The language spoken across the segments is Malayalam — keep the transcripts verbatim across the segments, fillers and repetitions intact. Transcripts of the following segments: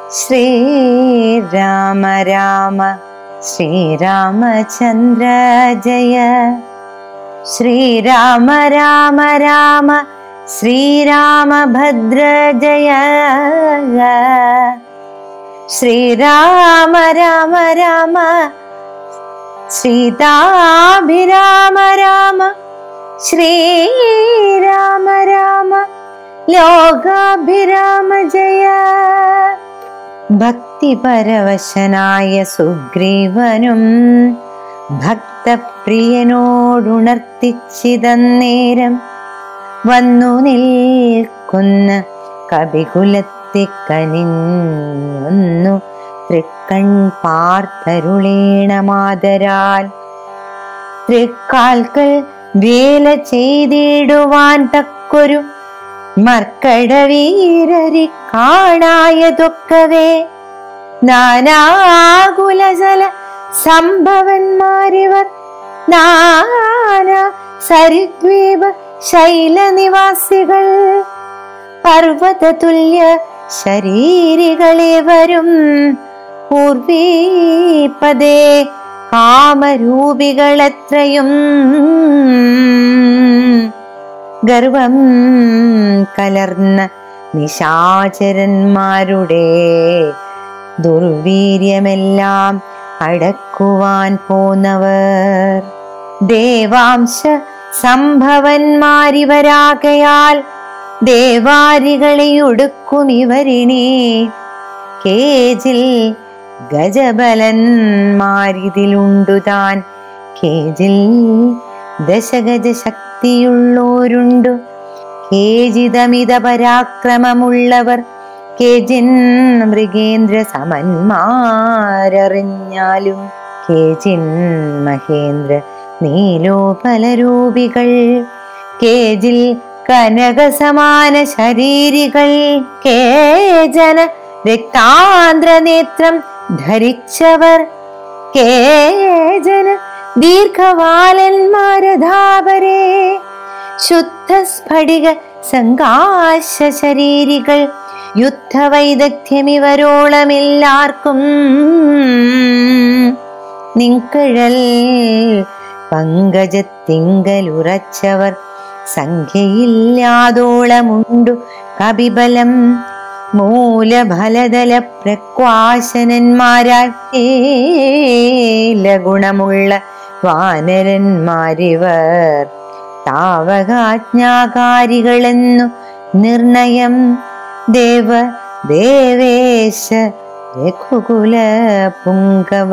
ശ്രീരാമ രാമ ശ്രീരാമചന്ദ്ര ജയ. ശ്രീരാമ രാമ രാമ ശ്രീരാമഭദ്ര ജയ. ശ്രീരാമ രാമ രാമ സീതാഭിരാമ രാമ ശ്രീരാമ രാമ ലോകാഭിരാമ ജയ. ഭക്തിപരവശനായ സുഗ്രീവനും ഭക്തപ്രിയനോടുണർത്തിച്ചിതന്നേരം വന്നു നിൽക്കുന്ന കപികുലത്തെ കനിഞ്ഞൊന്നു തൃക്കൺ പാർത്തരുളേണമാദരാൽ. തൃക്കാൽക്കൽ വേല ചെയ്തിടുവാൻ തക്കൊരു മർക്കടവീരരി കാണായതൊക്കവേ നാനാകുലജല സംഭവന്മാരിവർ. നാനാ സരിദ്വീപ ശൈലനിവാസികൾ പർവ്വത തുല്യ ശരീരികളേവരും പൂർവീപദേ കാമരൂപികളത്രയും. ഗർവം കലർന്ന നിശാചരന്മാരുടെ ദുർവീര്യമെല്ലാം അടക്കുവാൻ പോന്നവർ. ദേവാംശ സംഭവന്മാരിവരാകയാൽ ദേവാരികളെ ഒടുക്കും ഇവരിനെ. കേജിൽ ഗജബലന്മാരിതിലുണ്ടുതാൻ. കേജിൽ ദശഗജ ശക്തിയുള്ളോരുണ്ടു. കേജിതമിത പരാക്രമമുള്ളവർ. കേജിൻ മൃഗേന്ദ്ര സമന്മാരറിഞ്ഞാലും. കേജിൻ മഹേന്ദ്ര നീലോപലരൂപികൾ. കേജിൽ കനക സമാന ശരീരികൾ. കേജന രക്താന്ത്രനേത്രം ധരിച്ചവർ. കേജന ദീർഘവാലന്മാരധാപരേ. ശുദ്ധ സ്ഫടിക സംഘാശ ശരീരികൾ. യുദ്ധവൈദഗ്ധ്യമിവരോളമെല്ലാവർക്കും. നിൻകഴൽ പങ്കജത്തിങ്കലുറച്ചവർ. സംഖ്യയില്ലാതോളമുണ്ടു കപിബലം. മൂലഫലദല പ്രക്വാശനന്മാരായ ഗുണമുള്ള വാനരന്മാരിവർ. താവകാജ്ഞാകാരികളെന്നു നിർണയം. ദേവ ദേവേശ രഘുകുല പുങ്കവ.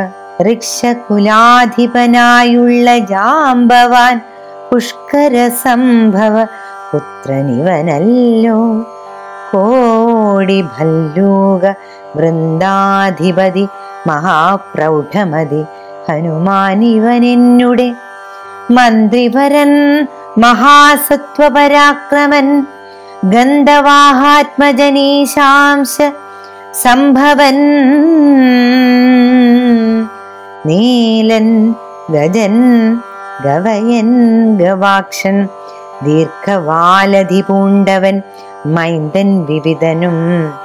ഋക്ഷകുലാധിപനായുള്ള ജാമ്പവാൻ പുഷ്കര സംഭവ പുത്രനിവനല്ലോ. കോടി ഭല്ലൂക വൃന്ദാധിപതി മഹാപ്രൗഢമതി ഹനുമാനിവനെന്നുടെ. മന്ത്രിവരൻ മഹാസത്വപരാക്രമൻ ഗന്ധവാഹാത്മജനീശാംശ സംഭവൻ. നീലൻ ഗജൻ ഗവയൻ ഗവാക്ഷൻ ദീർഘവാലധി പൂണ്ടവൻ മൈന്ദൻ വിവിധനും.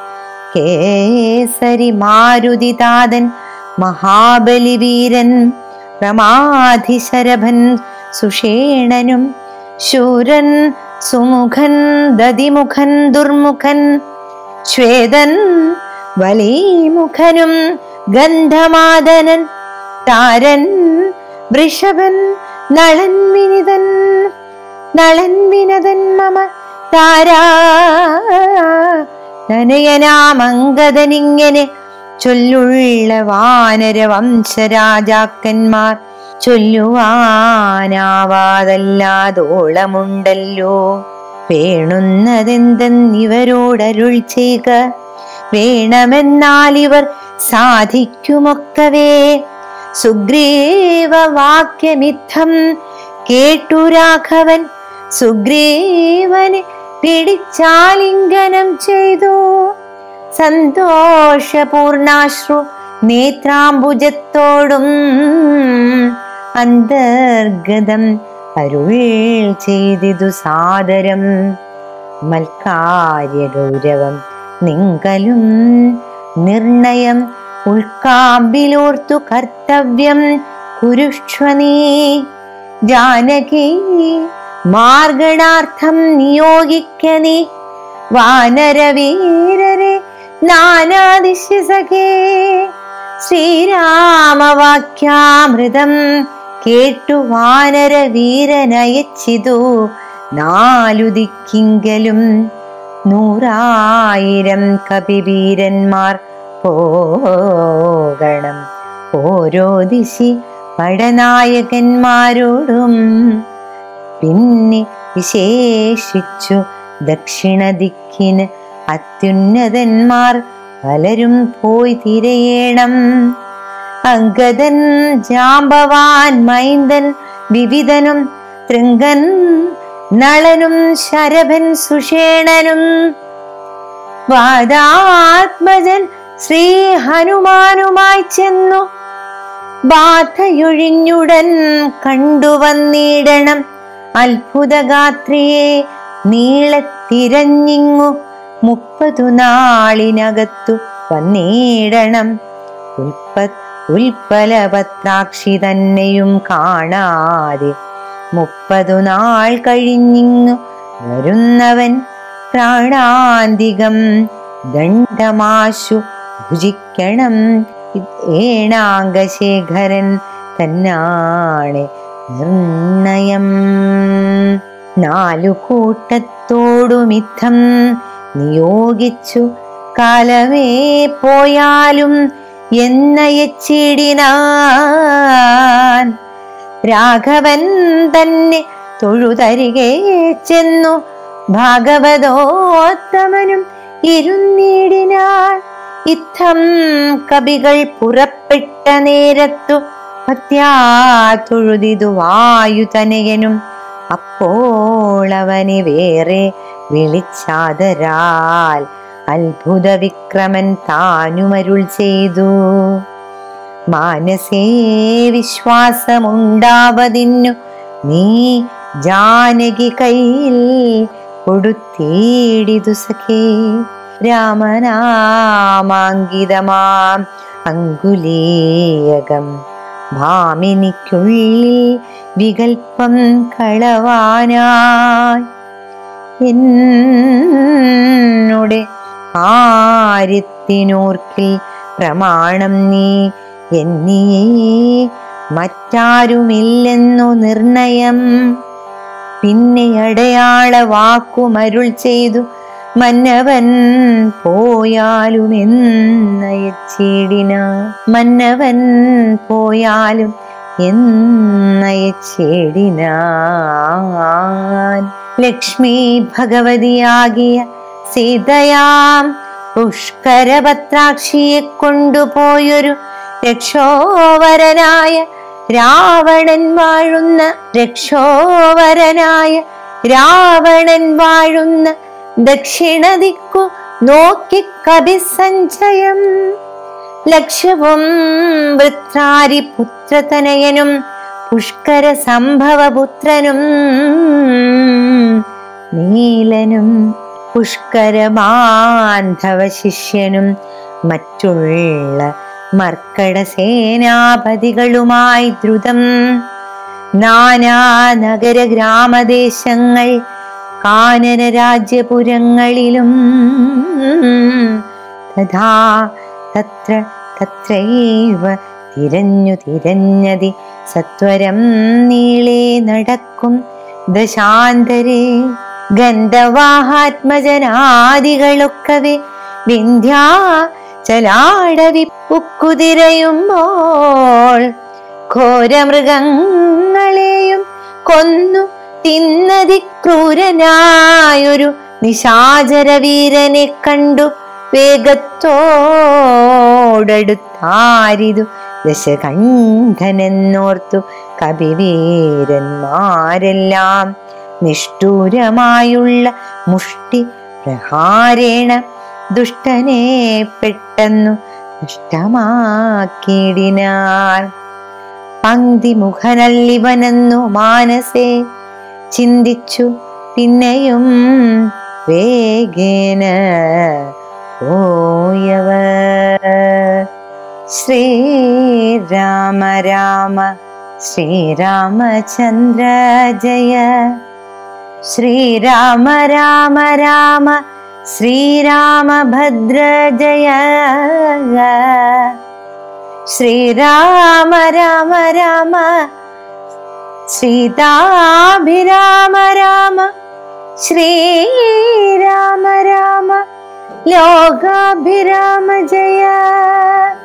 കേസരി മാരുതിതാതൻ മഹാബലിവീരൻ പ്രമാധിശരഭൻ സുഷേണനും. ശൂരൻ സുമുഖൻ ദതിമുഖൻ ദുർമുഖൻ ശ്വേതൻ വലീമുഖനും ഗന്ധമാദനൻ. താരൻ വൃഷഭൻ നളൻ വിനിതൻ. നളൻ വിനതൻ മമ താരാ തനയനാമംഗദനിങ്ങനെ ചൊല്ലുള്ള വാനര വംശരാജാക്കന്മാർ. ചൊല്ലുവാനാവാതല്ലാതോളമുണ്ടല്ലോ. വേണുന്നതെന്തെന്നിവരോടരുൾ ചെയ്യുക. വേണമെന്നാലിവർ സാധിക്കുമൊക്കവേ. സുഗ്രീവ വാക്യമിത്തം കേട്ടു രാഘവൻ. സുഗ്രീവനെ പിടിച്ചാലിംഗനം ചെയ്തു. സന്തോഷപൂർണാശ്രു നേത്രാംബുജത്തോടും അന്തർഗതം അരുൾ ചെയ്തിതു സാദരം. മൽക്കാര്യ ഗൗരവം നിങ്കലും നിർണയം ഉൾക്കാമ്പിലോർത്തു കർത്തവ്യം കുരുഷ്വ നീ. ജാനകി മാർഗണാർത്ഥം നിയോഗിക്ക നീ വാനരവീരരെ നാനാദിശ സഖേ. ശ്രീരാമവാക്യാമൃതം കേട്ടു വാനരവീരനയച്ചിതു നാലു ദിക്കിങ്കലും. നൂറായിരം കപിവീരന്മാർ പോകണം ഓരോ ദിശി പടനായകന്മാരോടും. പിന്നെ വിശേഷിച്ചു ദക്ഷിണ ദിക്കിന് അത്യുന്നതന്മാർ പലരും പോയി തിരയേണം. അങ്കദൻ, ജാംബവാൻ, മൈന്ദൻ, വിവിധനും, തൃങ്കൻ, നളനും, ശരഭൻ, സുഷേണനും, വാദാത്മജൻ ശ്രീ ഹനുമാനുമായി ചെന്നു ബാധയൊഴിഞ്ഞുടൻ കണ്ടുവന്നിടണം. അത്ഭുതഗാത്രിയെ നീളത്തിരഞ്ഞിങ്ങു മുപ്പതു നാളിനകത്തു വന്നിടണം. ഉൽപ്പ ഉൽപ്പലപത്രാക്ഷി തന്നെയും കാണാതെ മുപ്പതു നാൾ കഴിഞ്ഞിങ്ങു വരുന്നവൻ പ്രാണാന്തികം ദണ്ഡമാശു ഭുജിക്കണം. ഏണാംഗശേഖരൻ തന്നാണ് നിർണയം. നാലു കൂട്ടത്തോടുമിത്തം നിയോഗിച്ചു കാലമേ പോയാലും എന്നയച്ചിടിനാൻ. രാഘവൻ തന്നെ തൊഴുതരികെ ചെന്നു ഭാഗവതോത്തമനും ഇരുന്നിടിനാൻ. ഇത്തം കവികൾ പുറപ്പെട്ട നേരത്തു ഭക്ത്യാ തൊഴുതിതു വായുതനയനും. അപ്പോൾ അവനെ വേറെ വിളിച്ചാദരാൽ അത്ഭുത വിക്രമൻ താനുമരുൾ ചെയ്തു. മാനസേ വിശ്വാസമുണ്ടാവതിന്നു നീ ജാനകി കയ്യിൽ കൊടുത്തിടിതു സഖേ. രാമനാമാങ്കിതമാം അങ്കുലീയകം ഭാമിനിക്കുള്ളിൽ വികൽപ്പം കളവാനായി. എന്നോടെ കാര്യത്തിനോർക്കിൽ പ്രമാണം നീ എന്നിയേ മറ്റാരുമില്ലെന്നു നിർണയം. പിന്നെ അടയാള വാക്കുമരുൾ ചെയ്തു മന്നവൻ പോയാലും എന്നയച്ചിടിന. മന്നവൻ പോയാലും എന്നയച്ചിടിനാൻ. ലക്ഷ്മി ഭഗവതിയാകിയ സീതയാം പുഷ്കരപത്രാക്ഷിയെ കൊണ്ടുപോയൊരു രക്ഷോവരനായ രാവണൻ വാഴുന്ന രക്ഷോവരനായ രാവണൻ വാഴുന്ന ദക്ഷിണ ദിക്കു നോക്കി കപിസഞ്ചയം. ലക്ഷ്യവും വൃത്രാരി പുത്രതനയനും പുഷ്കര സംഭവപുത്രനും നീലനും പുഷ്കരമാന്ധവ ശിഷ്യനും മറ്റുള്ള മർക്കട സേനാപതികളുമായി ദ്രുതം നാനാ നഗര ഗ്രാമദേശങ്ങൾ കാനന രാജ്യപുരങ്ങളിലും തഥാ തത്ര തത്രൈവ തിരഞ്ഞു തിരഞ്ഞതി സത്വരം നീളേ നടക്കും ദശാന്തരേ. ഗന്ധവാഹാത്മജനാദികളൊക്കവെ വിന്ധ്യാചലാടവി പുക്കുതിരയുമ്പോൾ ഘോരമൃഗങ്ങളെയും കൊന്നു തിന്നതി ക്രൂരനായൊരു നിശാചരവീരനെ കണ്ടു വേഗത്തോടടുത്താരിതു ദശകണ്ഠനെന്നോർത്തു കപിവീരന്മാരെല്ലാം. നിഷ്ഠൂരമായുള്ള മുഷ്ടി പ്രഹാരേണ ദുഷ്ടനെ പെട്ടെന്നു നഷ്ടമാക്കിയിടിനാൻ. പങ്ക്തിമുഖനല്ലിവനെന്നു മാനസേ ചിന്തിച്ചു പിന്നെയും വേഗേന പോയവർ. ശ്രീരാമ രാമ ശ്രീരാമചന്ദ്ര ജയ. ശ്രീരാമ രാമ രാമ ശ്രീരാമഭദ്ര ജയ. ശ്രീരാമ രാമ രാമ സീതാഭിരാമ രാമ. ശ്രീരാമ രാമ ലോകാഭിരാമ ജയ.